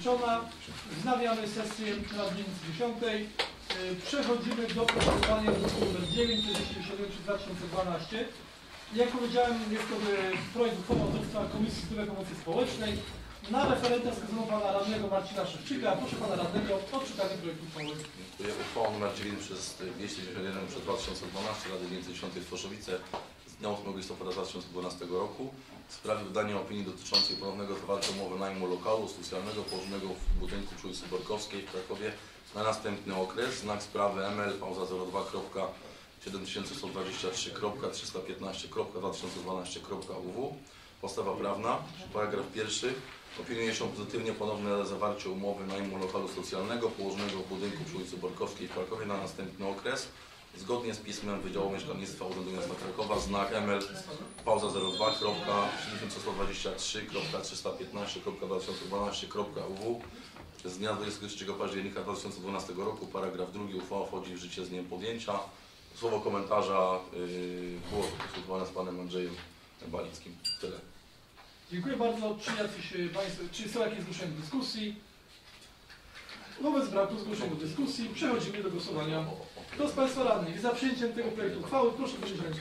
zakończona. Wznawiamy sesję radnicy 10. Przechodzimy do procedowania druku nr 997/2012. Jak powiedziałem, jest to projekt uchwały autorstwa Komisji Zdrowia i Pomocy Społecznej. Na referenta wskazano pana radnego Marcina Szewczyka. Proszę pana radnego o odczytanie projektu uchwały. Dziękuję. Uchwałą nr 9 przez 291 przez 2012 Rady Gminy 10 w Stoszowice z dnia 8 listopada 2012 roku w sprawie wydania opinii dotyczącej ponownego zawarcia umowy najmu lokalu socjalnego położonego w budynku przy ulicy Borkowskiej w Krakowie na następny okres. Znak sprawy ML pauza 02.7112.315.2012.UW. Podstawa prawna. Paragraf pierwszy. Opiniuje się pozytywnie ponowne zawarcie umowy najmu lokalu socjalnego położonego w budynku przy ulicy Borkowskiej w Krakowie na następny okres. Zgodnie z pismem Wydziału Mieszkalnictwa Urzędu Miasta Krakowa znak ML pauza 02.73.315.2012.UW z dnia 23 października 2012 roku. Paragraf drugi. Uchwała wchodzi w życie z dniem podjęcia. Słowo komentarza było konsultowane z panem Andrzejem Balickim. Tyle. Dziękuję bardzo. Czy są jakieś zgłoszenia do dyskusji? Wobec braku zgłoszeń do dyskusji przechodzimy do głosowania. Kto z państwa radnych jest za przyjęciem tego projektu uchwały, proszę podnieść rękę.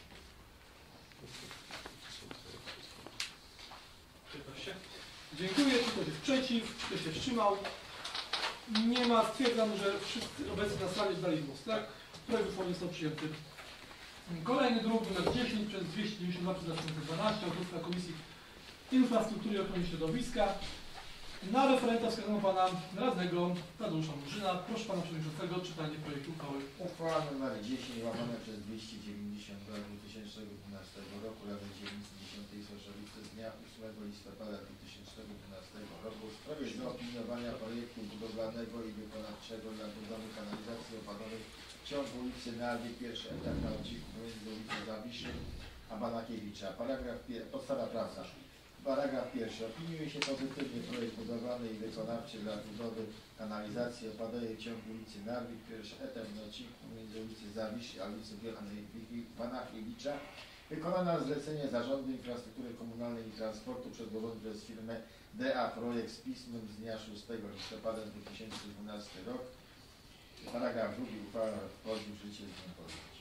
Dziękuję. Czy ktoś jest przeciw? Czy ktoś się wstrzymał? Nie ma. Stwierdzam, że wszyscy obecni na sali dali głos. Tak? Projekt uchwały został przyjęty. Kolejny druk nr 10 przez 292 przez 2012 autorstwa Komisji Infrastruktury i Ochrony Środowiska. Na referenta wskazano pana radnego Tadeusza Murzyna. Proszę pana przewodniczącego o czytanie projektu uchwały. Uchwała nr 10 łamane przez 292 2012 roku Rady Dzielnicy 10 Stoszowice z dnia 8 listopada 2012 roku w sprawie zaopiniowania projektu budowlanego i wykonawczego dla budowy kanalizacji opadowej w ciągu ulicy Narwie, pierwszy etap na odcinku pomiędzy ulicą Zawiszy a Banakiewicza. Podstawa prawna. Paragraf pierwszy. Opiniuje się pozytywnie projekt budowlany i wykonawczy dla budowy kanalizacji opadowej w ciągu ulicy Narwi, pierwszy etap na odcinku między ulicy Zawiszy a ulicy Banakiewicza, wykonana na zlecenie Zarządu Infrastruktury Komunalnej i Transportu przedłożony przez firmę DA Projekt z pismem z dnia 6 listopada 2012 rok. Paragraf drugi. Uchwała wchodzi w życie z dniem podjęcia.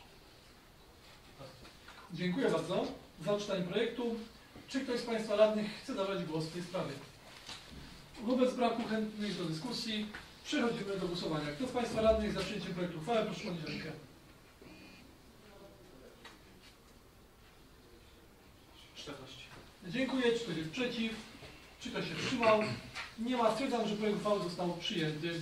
Dziękuję bardzo za odczytanie projektu. Czy ktoś z państwa radnych chce zabrać głos w tej sprawie? Wobec braku chętnych do dyskusji przechodzimy do głosowania. Kto z państwa radnych za przyjęciem projektu uchwały, proszę podnieść rękę. Dziękuję. Czy ktoś jest przeciw? Czy ktoś się wstrzymał? Nie ma. Stwierdzam, że projekt uchwały został przyjęty.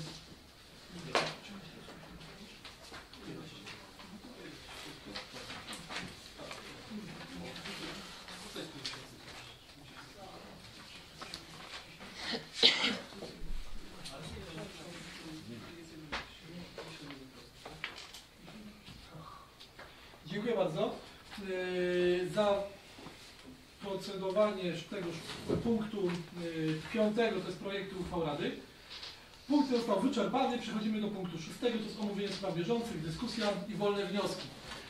Dziękuję bardzo za procedowanie tegoż punktu 5, to jest projektu uchwał Rady. Punkt został wyczerpany. Przechodzimy do punktu 6, to jest omówienie spraw bieżących, dyskusja i wolne wnioski.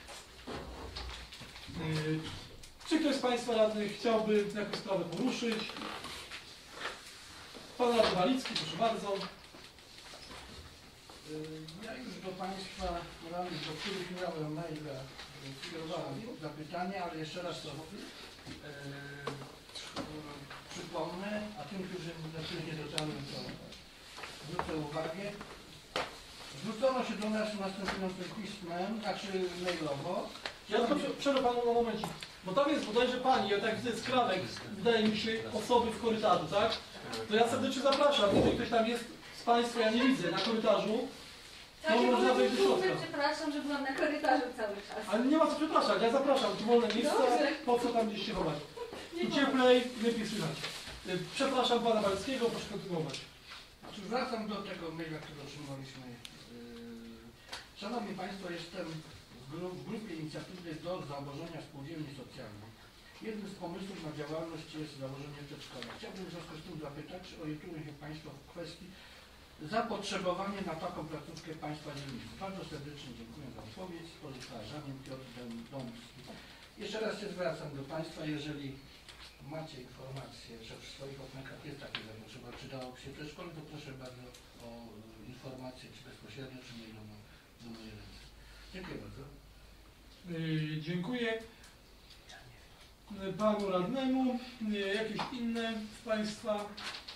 Czy ktoś z państwa radnych chciałby jakąś sprawę poruszyć? Pan radny Balicki, proszę bardzo. Ja już do państwa radnych, do których miałem maila, skierowałem zapytanie, ale jeszcze raz to przypomnę, a tym, na których nie dotarłem, to zwrócę uwagę. Zwrócono się do nas następującym pismem, znaczy mailowo. Ja przerwę panu na momencik, bo tam jest bodajże pani, ja tak widzę skranek, wydaje mi się, osoby w korytarzu, tak? To ja serdecznie zapraszam, jeżeli ktoś tam jest z państwa, ja nie widzę, na korytarzu, Tak, to można wejść do środka. przepraszam, że byłam na korytarzu cały czas. Ale nie ma co przepraszać, ja zapraszam, tu wolne miejsce, Dobrze. po co tam gdzieś się chować? Tu cieplej, lepiej słychać. Przepraszam pana Balickiego, proszę kontynuować. Wracam do tego maila, który otrzymaliśmy. Szanowni Państwo, jestem w grupie inicjatywnej do założenia spółdzielni socjalnej. Jednym z pomysłów na działalność jest założenie przedszkola. Chciałbym w związku z tym zapytać, czy orientują się Państwo w kwestii zapotrzebowania na taką placówkę Państwa dzielnicy. Bardzo serdecznie dziękuję za odpowiedź. Z pozdrawianiem Piotr Dąbski. Jeszcze raz się zwracam do Państwa, jeżeli macie informację, że w swoich oknakach jest takie zapotrzebowanie, czy dałoby się przedszkole, to proszę bardzo o informację, czy bezpośrednio, czy mailową do mojej ręce. Dziękuję bardzo. Dziękuję panu radnemu. Jakieś inne z państwa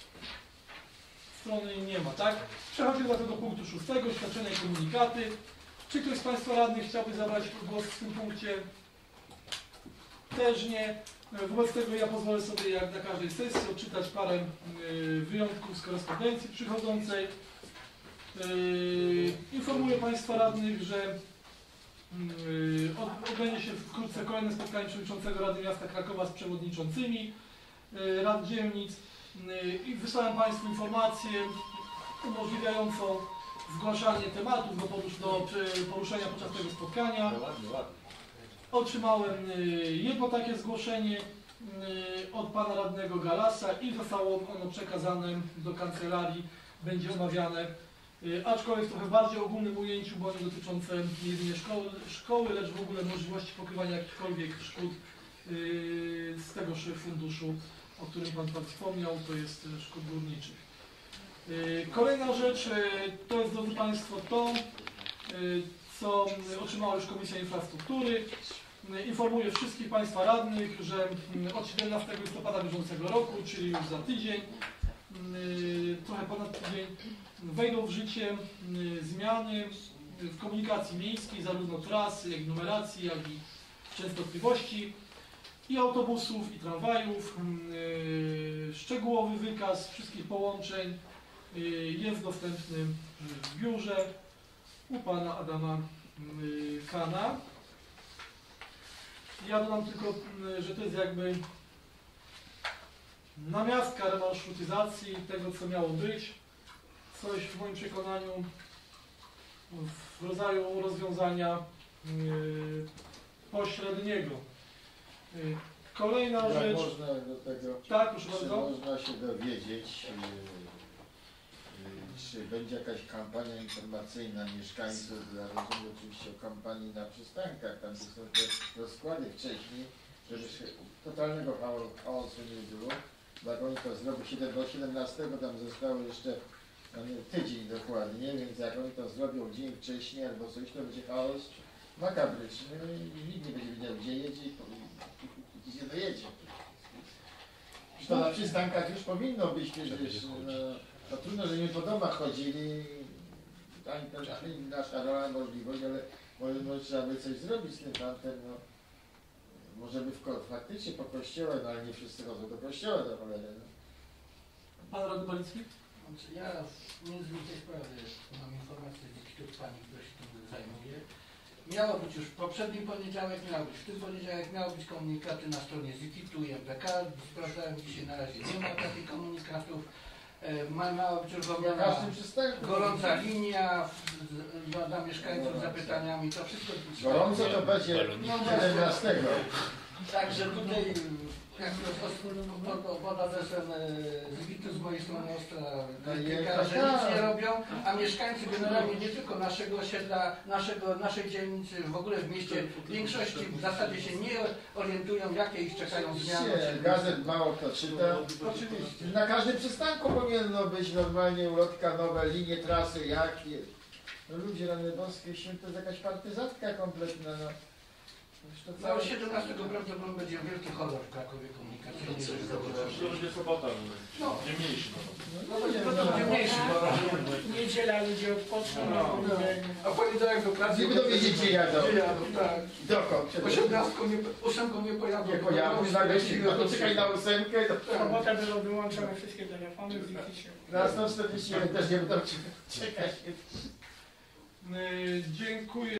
strony nie ma, tak? Przechodzimy do punktu 6, świadczenia i komunikaty. Czy ktoś z państwa radnych chciałby zabrać głos w tym punkcie? Też nie. Wobec tego ja pozwolę sobie, jak na każdej sesji, odczytać parę wyjątków z korespondencji przychodzącej. Informuję państwa radnych, że odbędzie się wkrótce kolejne spotkanie przewodniczącego Rady Miasta Krakowa z przewodniczącymi rad dzielnic i wysłałem państwu informację umożliwiającą zgłaszanie tematów do poruszenia podczas tego spotkania. Otrzymałem jedno takie zgłoszenie od pana radnego Galasa i zostało ono przekazane do kancelarii, będzie omawiane, aczkolwiek w trochę bardziej ogólnym ujęciu, bo nie dotyczące jedynie szkoły, lecz w ogóle możliwości pokrywania jakichkolwiek szkód z tegoż funduszu, o którym pan wspomniał, to jest szkód górniczych. Kolejna rzecz to jest, drodzy państwo, to, co otrzymała już Komisja Infrastruktury. Informuję wszystkich państwa radnych, że od 17 listopada bieżącego roku, czyli już za tydzień, trochę ponad tydzień, wejdą w życie zmiany w komunikacji miejskiej, zarówno trasy, jak i numeracji, jak i częstotliwości i autobusów, i tramwajów. Szczegółowy wykaz wszystkich połączeń jest dostępny w biurze u pana Adama Kana. Ja dodam tylko, że to jest jakby namiastka remarszutyzacji tego, co miało być. Coś w moim przekonaniu w rodzaju rozwiązania pośredniego. Kolejna rzecz. Można do tego, Tak, proszę czy bardzo. można się dowiedzieć, czy będzie jakaś kampania informacyjna mieszkańców, ja rozumiem oczywiście o kampanii na przystankach, tam są te rozkłady wcześniej, żeby się totalnego chaosu nie było. Jak oni to zrobią do 17, tam zostało jeszcze tydzień dokładnie, więc jak oni to zrobią dzień wcześniej albo coś, to będzie chaos makabryczny i nikt nie będzie wiedział, gdzie jedzie i gdzie dojedzie. To na przystankach już powinno być przecież. No trudno, że nie po domach chodzili, ani nasza rola możliwość, ale może trzeba by coś zrobić z tym fantem, no. Może by faktycznie po kościołach, no ale nie wszyscy chodzą do kościoła do cholery. No. Pan radny Balicki? Ja między innymi tej sprawy mam informację z ekipy pani, która się tym zajmuje. Miało być już w poprzedni poniedziałek, miało być w tym poniedziałek, miało być komunikaty na stronie ZIT-u i MPK. Sprawdzałem dzisiaj, na razie nie ma takich komunikatów. Miała być uruchomiona gorąca linia dla mieszkańców z zapytaniami. To wszystko. Gorąco to będzie 11. Także tutaj, jak to pod adresem ZIT-u z mojej strony ostra krytyka, że nic nie robią, a mieszkańcy generalnie nie tylko naszego osiedla, naszej dzielnicy, w ogóle w mieście, w większości w zasadzie się nie orientują, jakie ich czekają zmiany. Gazet mało kto czyta. Oczywiście. Na każdym przystanku powinno być normalnie ulotka, nowe linie, trasy, jakie. No ludzie rany boskie, święto jest jakaś partyzatka kompletna. No. No 17 prawdopodobnie będzie wielki horror w Krakowie komunikacyjny. To będzie sobota, No. nie mniejszy. To będzie mniejszy horror. Niedziela ludzie odpoczną, A poniedziałek do pracy. Nie będą wiedzieć, gdzie jadą. Tak. Dokąd? 8 nie pojadą. Nie pojadą, nagle się poczekaj na 8. w sobotę będą wyłączone wszystkie telefony, zniknie się. Na 141 też nie będą czekać. Dziękuję.